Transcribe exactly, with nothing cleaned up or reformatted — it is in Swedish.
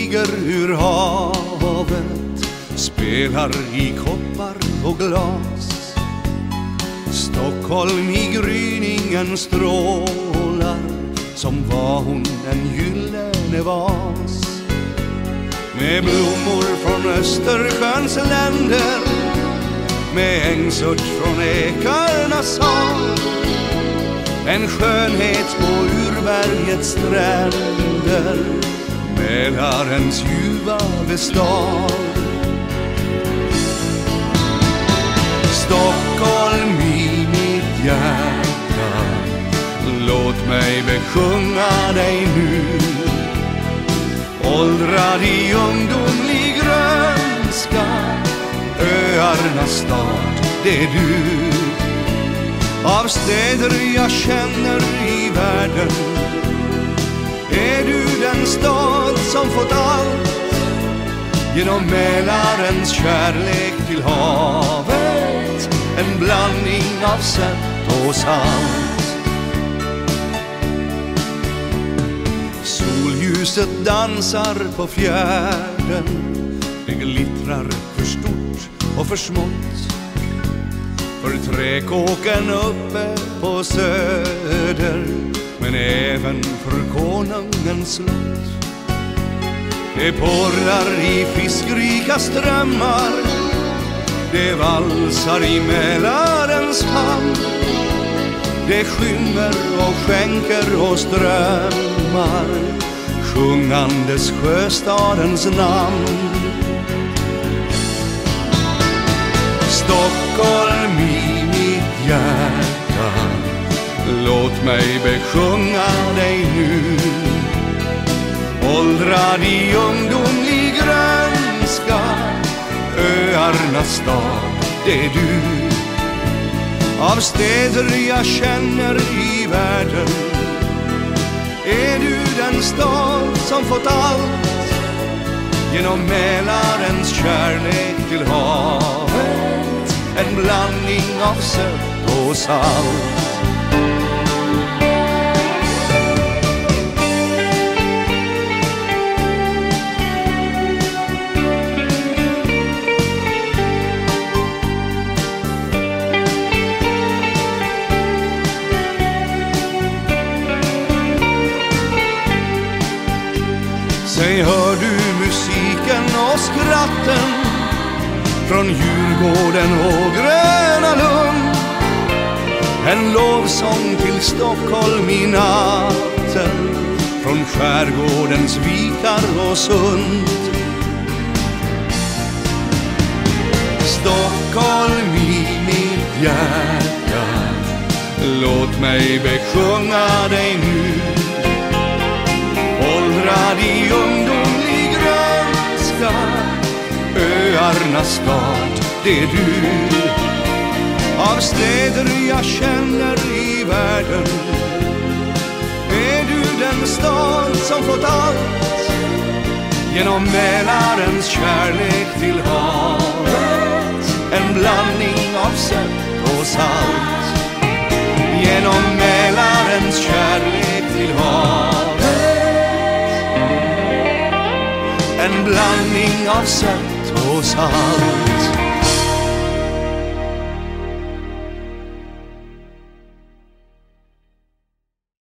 stiger ur havet, spelar i koppar och glas. Stockholm i gryningen strålar, som var hon en gyllene vas. Med blommor från Östersjöns länder, med ängsört från ekarnas hav. En skönhet på urbergets stränder, Mälarens ljuvade stad. Stockholm i mitt hjärta, låt mig besjunga dig nu. Åldrad i ungdomlig grönska, öarnas stad, det är du. Av städer jag känner i världen är du den stad som fått allt. Genom Mälarens kärlek till havet, en blandning av sött och salt. Solljuset dansar på fjärden, det glittrar för stort och för smått. För träkåken uppe på söder, men även för konungens slott. Det porlar i fiskrika strömmar, det valsar i Mälarens hamn. Det skymmer och skänker och strömmar, sjungandes sjöstadens namn. Stockholm i mitt hjärta, låt mig besjunga dig nu. Åldrad i ungdomlig grönska, öarnas stad, det är du. Av städer jag känner i världen är du den stad som fått allt. Genom Mälarens kärlek till havet, en blandning av sött och salt. Säg, hör du musiken och skratten från Djurgården och Gröna Lund? En lovsång till Stockholm i natten, från skärgårdens vikar och sund. Stockholm i mitt hjärta, låt mig besjunga dig nu. Åldrad i ungdomlig grönska, öarnas stad, det är du. Av städer jag känner i världen är du den stad som fått allt. Genom Mälarens kärlek till havet, en blandning av sött och salt. Genom Mälarens kärlek till havet, en blandning av sött och salt.